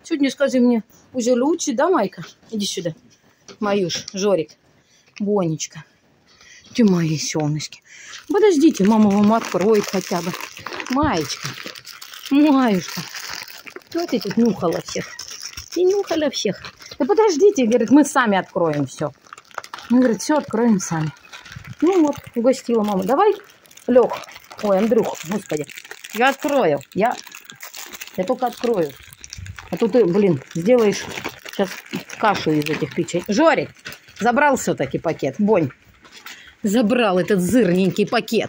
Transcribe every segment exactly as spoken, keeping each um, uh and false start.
Сегодня скажи мне, уже лучше, да, Майка? Иди сюда. Маюш, Жорик, Бонечка. Ты мои солнышки. Подождите, мама вам откроет хотя бы. Маечка, Маюшка. Вот ты тут нюхала всех. Ты нюхала всех. Да подождите, говорит, мы сами откроем все. Он говорит, все откроем сами. Ну вот, угостила мама. Давай, Лех. Ой, Андрюх, господи. Я открою. Я, я только открою. А то ты, блин, сделаешь сейчас кашу из этих печей. Жорик, забрал все-таки пакет. Бонь, забрал этот жирненький пакет.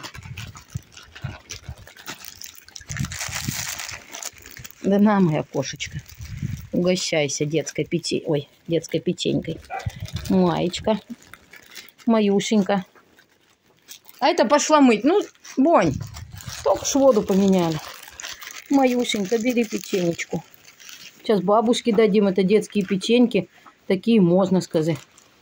Да на, моя кошечка. Угощайся детской пяти... Ой, детской печенькой. Маечка. Маюшенька. А это пошла мыть. Ну, Бонь, только ж воду поменяли. Маюшенька, бери печенечку. Сейчас бабушке дадим. Это детские печеньки. Такие можно сказать.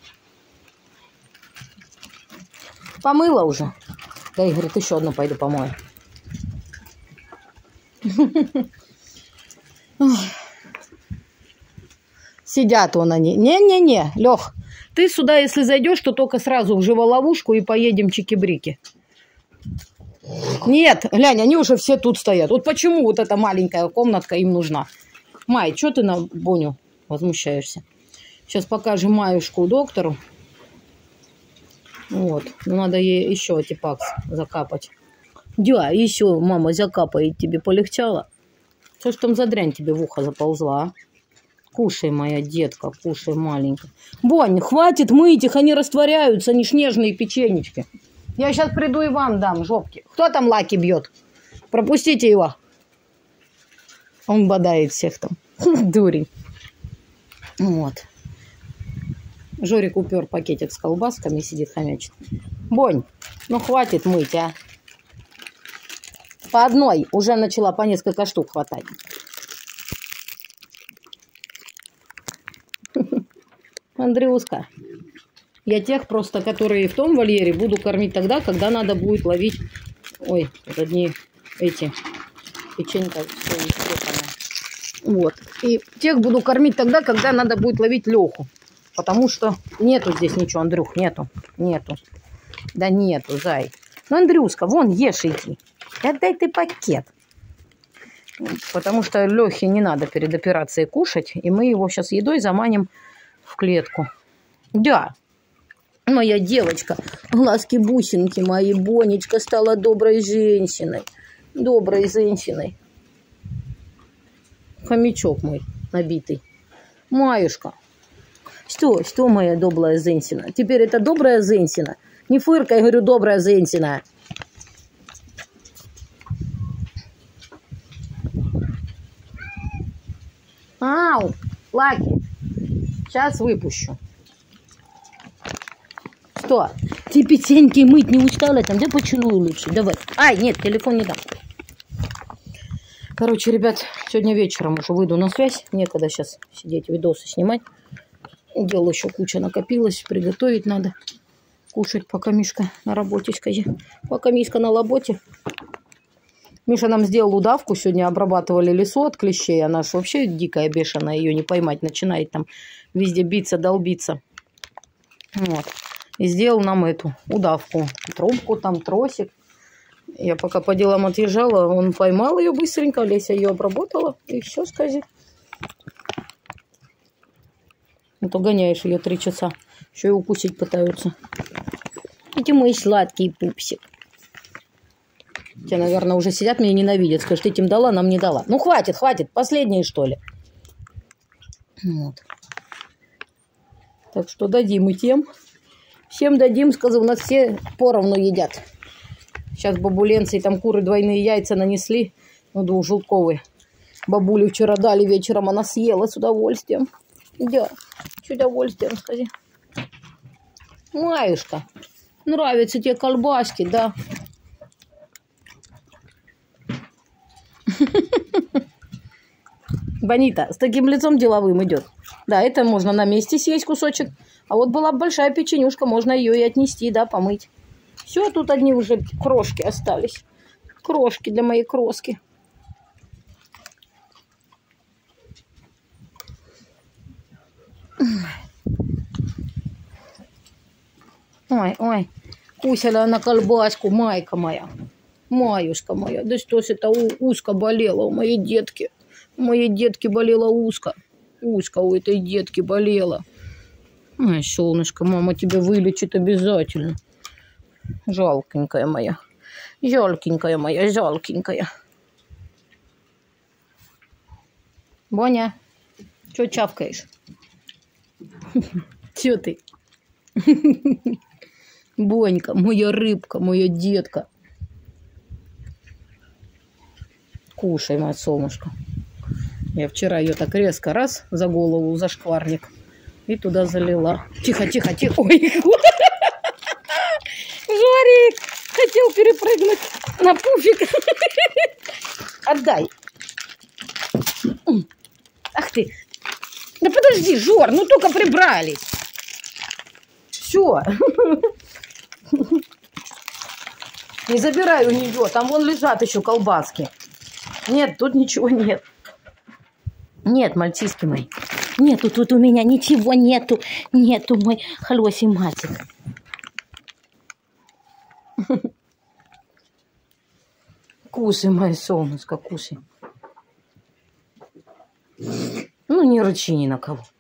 Помыла уже? Да, Игорь, еще одну пойду помою. Сидят вон они. Не-не-не, Лех, ты сюда, если зайдешь, то только сразу в живоловушку и поедем чики-брики. Нет, глянь, они уже все тут стоят. Вот почему вот эта маленькая комнатка им нужна? Май, что ты на Боню возмущаешься? Сейчас покажем Маюшку доктору. Вот, ну надо ей еще антипакс закапать. Да, еще мама закапает, тебе полегчало? Что ж там за дрянь тебе в ухо заползла, а? Кушай, моя детка, кушай, маленькая. Бонь, хватит мыть их, они растворяются, они ж нежные печенечки. Я сейчас приду и вам дам жопки. Кто там Лаки бьет? Пропустите его. Он бодает всех там. Дурень. Вот. Жорик упер пакетик с колбасками и сидит хомячит. Бонь, ну хватит мыть, а. По одной уже начала по несколько штук хватать. Андрюшка, я тех просто, которые в том вольере, буду кормить тогда, когда надо будет ловить... Ой, вот одни эти печенька. Вот. И тех буду кормить тогда, когда надо будет ловить Леху. Потому что нету здесь ничего, Андрюх, нету. Нету. Да нету, зай. Ну, Андрюшка, вон, ешь иди. Отдай ты пакет. Потому что Лехе не надо перед операцией кушать. И мы его сейчас едой заманим в клетку. Да. Моя девочка. Глазки-бусинки мои. Бонечка стала доброй женщиной. Доброй женщиной. Хомячок мой набитый. Маюшка. Что? Что, моя добрая женщина? Теперь это добрая женщина? Не фыркай, говорю, добрая женщина. Ау, Лаки, сейчас выпущу. Что? Ты печеньки мыть не устала там? Да поцелуй лучше, давай. Ай, нет, телефон не дам. Короче, ребят, сегодня вечером уже выйду на связь. Некогда сейчас сидеть, видосы снимать. Дел еще куча накопилось, приготовить надо. Кушать, пока Мишка на работе, скажи. Пока Мишка на работе. Миша нам сделал удавку, сегодня обрабатывали лесу от клещей. Она ж вообще дикая, бешеная, ее не поймать. Начинает там везде биться, долбиться. Вот. И сделал нам эту удавку. Трубку, там тросик. Я пока по делам отъезжала, он поймал ее быстренько. Леся ее обработала. И все, скажи. А то гоняешь ее три часа. Еще и укусить пытаются. Эти мои сладкие пупсик. Те, наверное, уже сидят, меня ненавидят. Скажешь, ты этим дала, нам не дала. Ну, хватит, хватит. Последние, что ли. Вот. Так что дадим и тем. Всем дадим, сказал, у нас все поровну едят. Сейчас бабуленцы и там куры двойные яйца нанесли. Ну, двухжелтковые. Бабулю вчера дали вечером, она съела с удовольствием. Да, с удовольствием, скажи. Маюшка, нравятся тебе колбаски, да? Бонита с таким лицом деловым идет. Да, это можно на месте съесть кусочек. А вот была большая печенюшка, можно ее и отнести, да, помыть. Все, тут одни уже крошки остались. Крошки для моей кроски. Ой, ой. Кусила на колбаску, Майка моя. Маюшка моя. Да что ж это ушко болело у моей детки. У моей детки болело ушко. Ушко у этой детки болело. Ой, солнышко, мама тебя вылечит обязательно. Жалкенькая моя. Жалкенькая моя, жалкенькая. Боня, чё чавкаешь? Чё ты? Бонька, моя рыбка, моя детка. Кушай, моя солнышко. Я вчера ее так резко раз за голову, за шкварник. И туда залила. Тихо, тихо, тихо. Ой, Жорик хотел перепрыгнуть на пуфик. Отдай. Ах ты. Да подожди, Жор, ну только прибрались. Все. Не забирай у нее. Там вон лежат еще колбаски. Нет, тут ничего нет. Нет, мальчишки мои. Нету тут у меня ничего нету. Нету, мой холосий мальчик. Кушай, мое солнышко, кушай. Ну, не рычи ни на кого.